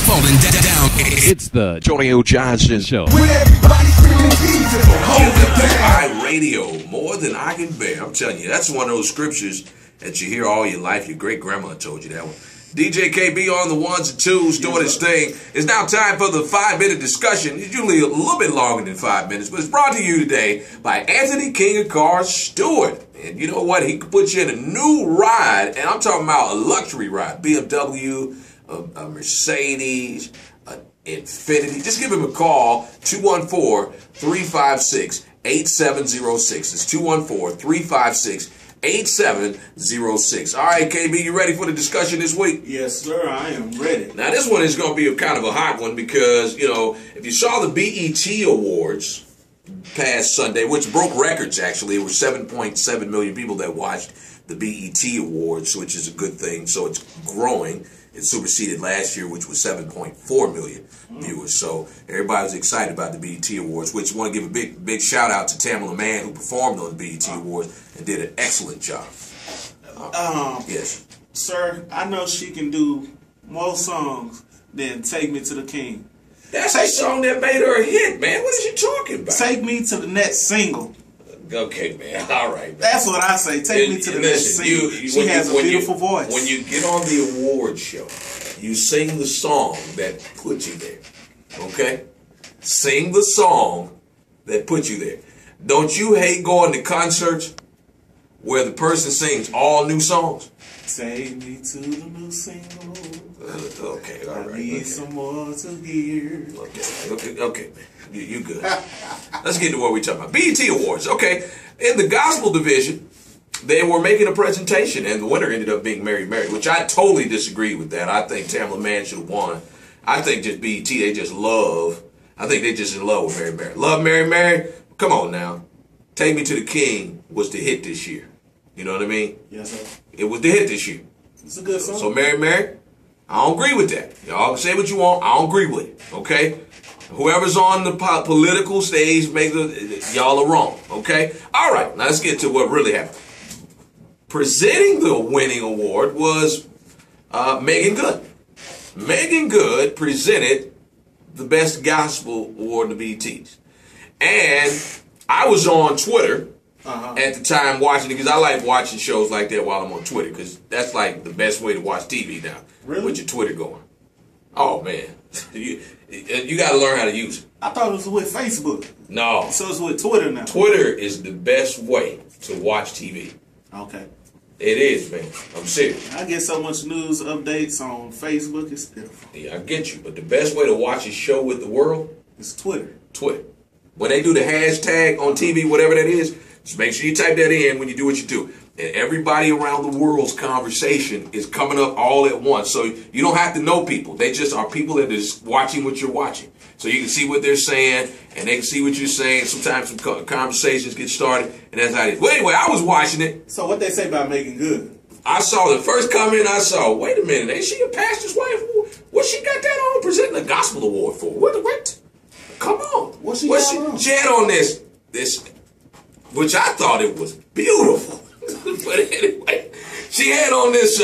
falling down. It's the Johnny O. Johnson Show. When everybody screaming Jesus, hold it down. Radio, more than I can bear. I'm telling you, that's one of those scriptures that you hear all your life. Your great grandma told you that one. DJ KB on the ones and twos doing his thing. It's now time for the 5-minute discussion. It's usually a little bit longer than 5 minutes, but it's brought to you today by Anthony King of Cars Stewart. And you know what? He could put you in a new ride, and I'm talking about a luxury ride. BMW, a Mercedes, an Infiniti. Just give him a call, 214-356-8706. It's 214-356-8706. All right, KB, you ready for the discussion this week? Yes, sir, I am ready. Now, this one is going to be kind of a hot one because, you know, if you saw the BET Awards past Sunday, which broke records, actually, it was 7.7 million people that watched the BET Awards, which is a good thing. So it's growing. It superseded last year, which was 7.4 million viewers. So everybody was excited about the BET Awards, which I want to give a big shout out to Tamala Mann, who performed on the BET Awards and did an excellent job. Yes. Sir, I know she can do more songs than Take Me to the King. That's a song that made her a hit, man. What is you talking about? Take Me to the next single. Okay, man. All right, man. That's what I say. Take me to the next single. She has a beautiful voice. When you get on the award show, you sing the song that put you there. Okay? Sing the song that put you there. Don't you hate going to concerts where the person sings all new songs? Take me to the new single. Okay, all right. I need some more to hear. Okay, man. You good. Let's get to what we're talking about. BET Awards. Okay. In the gospel division, they were making a presentation, and the winner ended up being Mary Mary, which I totally disagree with that. I think Tamala Mann should have won. I think just BET, they just love. I think they just in love with Mary Mary. Love Mary Mary? Come on now. Take Me to the King was the hit this year. You know what I mean? Yes, sir. It was the hit this year. It's a good song. So Mary Mary, I don't agree with that. Y'all say what you want. I don't agree with it. Okay? Whoever's on the political stage, y'all are wrong. Okay? All right. Now let's get to what really happened. Presenting the winning award was Megan Good. Megan Good presented the Best Gospel Award in the BETs. And I was on Twitter at the time watching it because I like watching shows like that while I'm on Twitter because that's like the best way to watch TV now. Really? With your Twitter going. Oh, man. You got to learn how to use it. I thought it was with Facebook. No. So it's with Twitter now. Twitter is the best way to watch TV. Okay. It is, man. I'm serious. I get so much news updates on Facebook. It's pitiful. Yeah, I get you. But the best way to watch a show with the world It's Twitter. Twitter. When they do the hashtag on TV, whatever that is, just make sure you type that in when you do what you do. And everybody around the world's conversation is coming up all at once. So you don't have to know people. They just are people that are just watching what you're watching. So you can see what they're saying, and they can see what you're saying. Sometimes some conversations get started, and that's how it is. Well, anyway, I was watching it. So what they say about Megan Good? I saw the first comment I saw. Wait a minute, ain't she a pastor's wife? What she got that on presenting a gospel award for? What? Come on. What she got on? She had on this, which I thought it was beautiful. But anyway, she had on this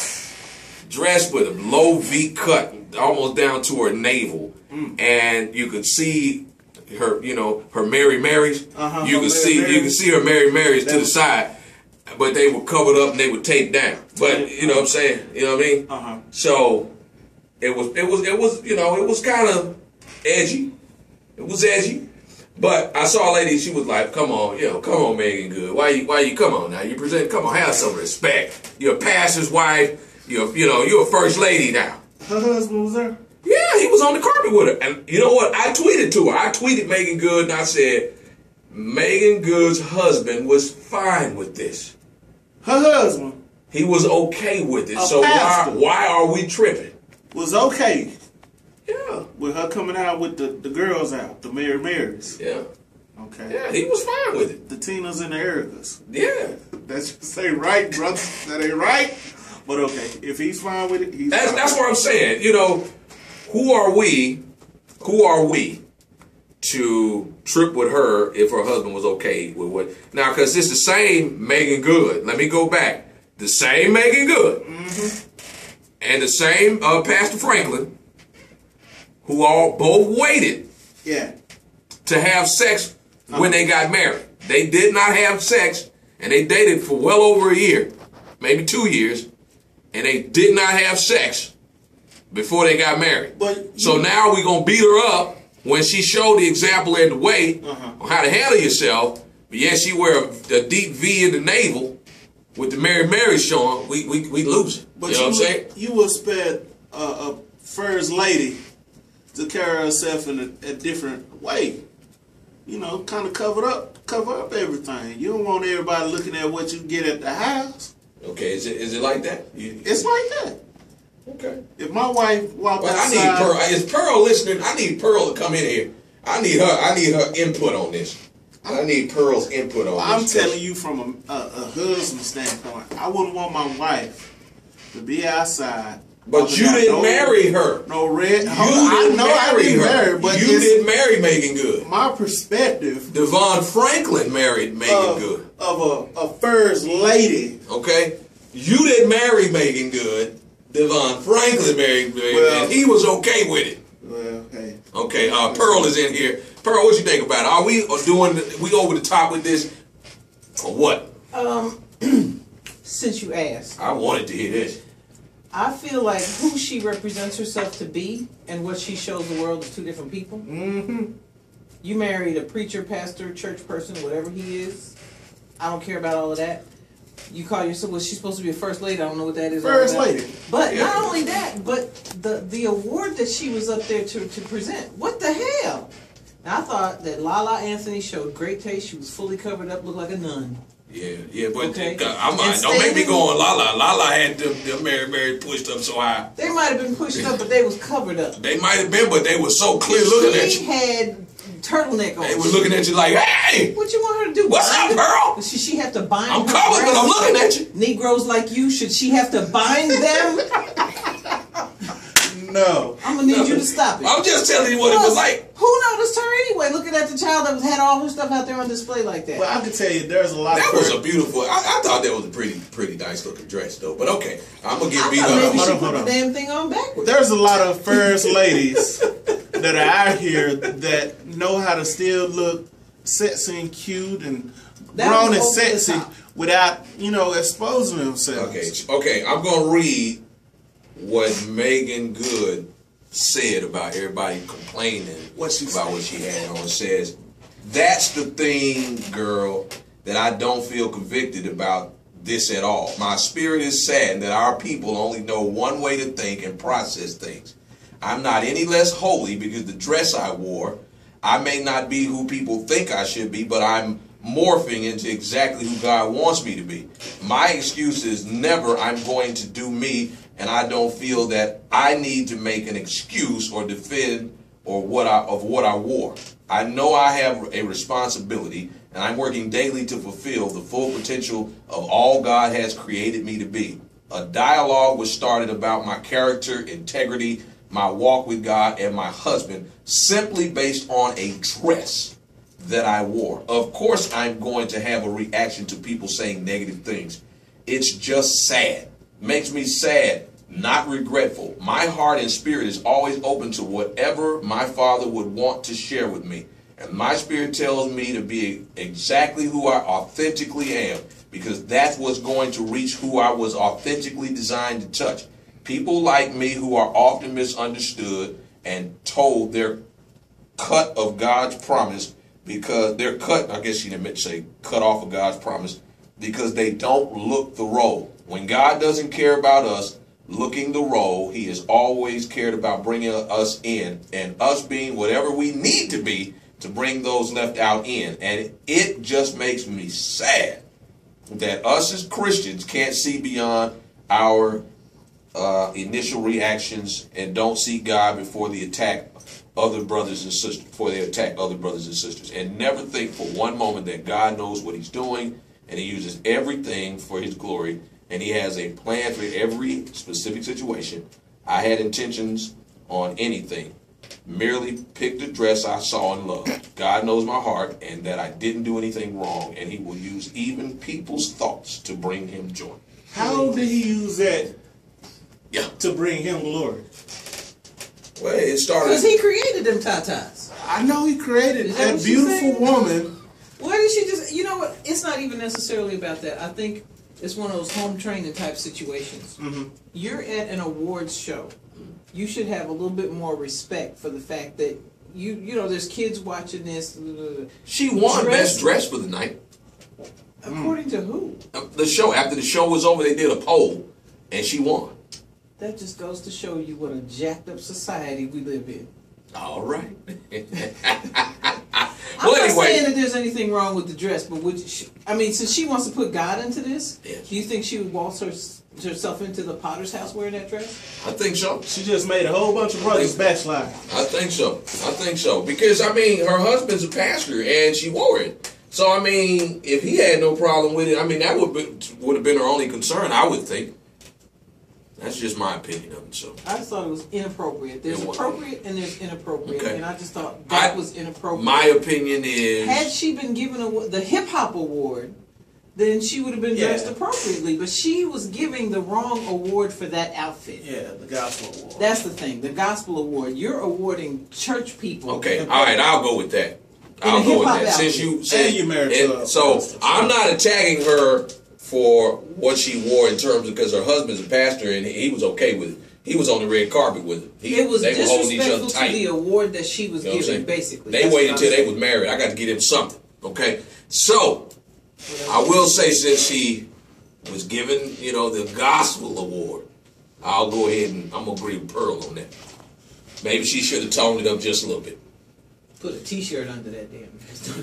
dress with a low V cut, almost down to her navel, and you could see her, her Mary Marys. You can see her Mary Marys to the side, but they were covered up and they were taped down. But you know what I'm saying? You know what I mean? So it was kind of edgy. It was edgy. But I saw a lady, she was like, come on, Megan Good. Why you come on now? Come on, have some respect. You're a pastor's wife. You're a first lady now. Her husband was there? Yeah, he was on the carpet with her. And you know what? I tweeted to her. I tweeted Megan Good and I said, Megan Good's husband was fine with this. Her husband? He was okay with it. So why are we tripping? Was okay. Yeah. With her coming out with the girls out, the Mary Marys. Yeah. Okay. Yeah, he was fine with it. The Tinas and the Ericas. Yeah. That just ain't right, brother. That ain't right. But okay, if he's fine with it, he's fine. That's what I'm saying. Who are we to trip with her if her husband was okay with what? Now, because it's the same Megan Good. Let me go back. The same Megan Good. And the same Pastor Franklin who all both waited Yeah. to have sex when they got married. They did not have sex, and they dated for well over a year, maybe 2 years, and they did not have sex before they got married. So now we're going to beat her up when she showed the example and the way on how to handle yourself. But yet she wear a deep V in the navel with the Mary showing. We losing. But you know what I'm saying? You would expect a first lady to carry herself in a different way. You know, kind of cover up everything. You don't want everybody looking at what you get at the house. Okay, is it like that? It's like that. Okay. If my wife walked outside, I need Pearl. Is Pearl listening? I need Pearl to come in here. I need her input on this. I need Pearl's input on this. I'm telling you from a husband standpoint, I wouldn't want my wife to be outside. But you didn't marry her. No red. I didn't marry her. But you didn't marry Megan Good. My perspective. Devon Franklin married Megan Good. Of a first lady. Okay. You didn't marry Megan Good. Devon Franklin married Megan Good. And he was okay with it. Well, hey. Okay. Pearl is in here. Pearl, what you think about it? Are we we over the top with this, or what? Since you asked, I wanted to hear this. I feel like who she represents herself to be and what she shows the world is two different people. Mm-hmm. You married a preacher, pastor, church person, whatever he is. I don't care about all of that. You call yourself, well, she's supposed to be a first lady. I don't know what that is. First lady. But not only that, but the award that she was up there to present. What the hell? Now, I thought that Lala Anthony showed great taste. She was fully covered up, looked like a nun. Yeah, but okay. Don't make me go on Lala. Lala had them Mary pushed up so high. They might have been pushed up, but they was covered up. They might have been, but they were so clear looking at you. She had turtleneck on. They were looking at you like, hey! What you want her to do? What's up, Pearl? Should she have to bind I'm her covered, but I'm looking at you. Negroes like you, should she have to bind them? No. I'm going to need you to stop it. I'm just telling you what it was like. Who noticed her anyway, looking at the child that had all her stuff out there on display like that? Well, I can tell you there's a lot that of... That was a beautiful... I thought that was a pretty nice looking dress, though. But okay, I'm going to get beat up. Maybe she put the damn thing on backwards. There's a lot of first ladies that are out here that know how to still look sexy and cute and grown and sexy without, exposing themselves. Okay, I'm going to read what Megan Good said about everybody complaining about what she had on. It says, that's the thing, girl, that I don't feel convicted about this at all. My spirit is saddened that our people only know one way to think and process things. I'm not any less holy because the dress I wore. I may not be who people think I should be, but I'm morphing into exactly who God wants me to be. My excuse is never I'm going to do me, and I don't feel that I need to make an excuse or defend of what I wore. I know I have a responsibility, and I'm working daily to fulfill the full potential of all God has created me to be. A dialogue was started about my character, integrity, my walk with God, and my husband, simply based on a dress that I wore. Of course, I'm going to have a reaction to people saying negative things. It's just sad. Makes me sad, not regretful. My heart and spirit is always open to whatever my Father would want to share with me. And my spirit tells me to be exactly who I authentically am, because that's what's going to reach who I was authentically designed to touch. People like me who are often misunderstood and told they're cut of God's promise because they're cut, I guess she didn't meant to say cut off of God's promise, because they don't look the role. When God doesn't care about us looking the role, he has always cared about bringing us in and us being whatever we need to be to bring those left out in. And it just makes me sad that us as Christians can't see beyond our initial reactions and don't see God before they attack other brothers and sisters, and never think for one moment that God knows what he's doing and he uses everything for his glory and he has a plan for every specific situation. I had intentions on anything, merely picked a dress I saw and loved. God knows my heart and that I didn't do anything wrong, and he will use even people's thoughts to bring him joy. How did he use that to bring him glory? Well, it started. Because he created them tatas. I know he created Is that that what she beautiful said? woman. Why did she just? You know what? It's not even necessarily about that. I think it's one of those home training type situations. You're at an awards show. You should have a little bit more respect for the fact that you know there's kids watching this. She won best dress for the night. According to who? The show, after the show was over, they did a poll, and she won. That just goes to show you what a jacked up society we live in. All right. I'm not saying that there's anything wrong with the dress, but I mean, since she wants to put God into this, Yes. do you think she would waltz herself into the Potter's house wearing that dress? I think so. She just made a whole bunch of brothers backslide. I think so. I think so. Because, I mean, her husband's a pastor, and she wore it. So, I mean, if he had no problem with it, I mean, that would have been her only concern, I would think. That's just my opinion of it. So I just thought it was inappropriate. There's appropriate and there's inappropriate, Okay. and I just thought that was inappropriate. my opinion is, Had she been given the hip hop award, then she would have been dressed appropriately. But she was giving the wrong award for that outfit. Yeah, the gospel award. That's the thing. The gospel award. You're awarding church people. okay, all right, I'll go with that. I'll go with hip-hop that. Since outfit. you said, And you married to a so pastor. I'm not attacking her for what she wore in terms of, because her husband's a pastor and he was okay with it. He was on the red carpet with it. It was They were holding each other disrespectful to tight. the award that she was You know what I'm given, saying? basically. They That's waited what until I'm they saying. was married. I got to get him something. Okay, so I will say, since she was given, you know, the gospel award, I'll go ahead and I'm gonna agree with Pearl on that. Maybe she should have toned it up just a little bit. Put a T-shirt under that damn.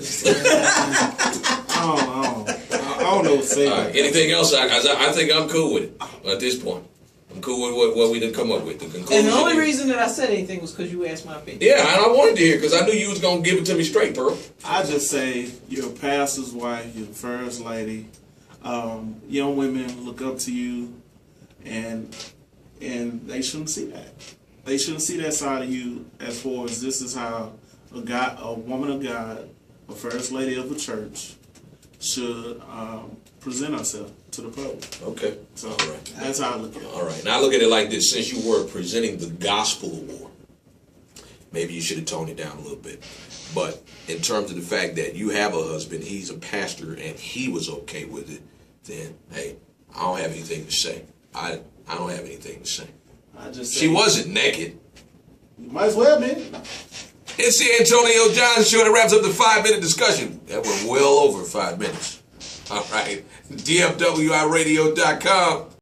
I don't know what to say. All right, anything else? I think I'm cool with it at this point. I'm cool with what we didn't come up with. The conclusion. And the only is- reason that I said anything was because you asked my opinion. Yeah, and I wanted to hear because I knew you was gonna give it to me straight, Pearl. I just say you're a pastor's wife, you're the first lady. Young women look up to you, and they shouldn't see that. They shouldn't see that side of you as far as this is how a woman of God, a first lady of a church, should present herself to the public. Okay. So All right. that's how I look at it. All right. Now I look at it like this: since you were presenting the gospel award, maybe you should have toned it down a little bit. But in terms of the fact that you have a husband, he's a pastor, and he was okay with it, then hey, I don't have anything to say. I don't have anything to say. I just say, She wasn't naked. You might as well be. It's the Antonio Johnson Show that wraps up the 5-minute discussion. That went well over 5 minutes. All right. DFWIRadio.com.